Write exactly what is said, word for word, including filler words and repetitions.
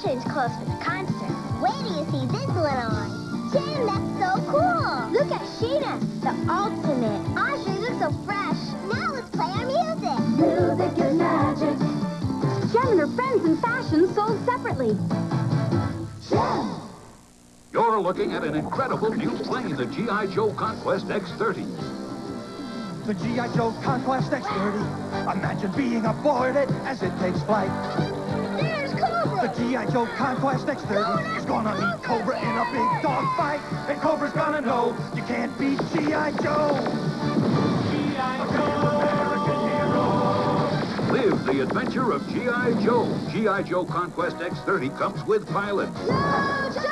Fashions close for the concert. Wait till you see this one on. Jem, that's so cool. Look at Sheena, the ultimate. Audrey looks so fresh. Now let's play our music. Music is magic. Jem and her friends in fashion sold separately. Jem! You're looking at an incredible new plane, the G I Joe Conquest X thirty. The G I Joe Conquest X thirty. Imagine being aboard it as it takes flight. There's Cobra. The G I Joe Conquest X thirty is gonna meet Cobra in a big dog fight. And Cobra's gonna know you can't beat G I Joe. G I Joe, American hero. Live the adventure of G I Joe. G I Joe Conquest X thirty comes with pilots. Joe, Joe.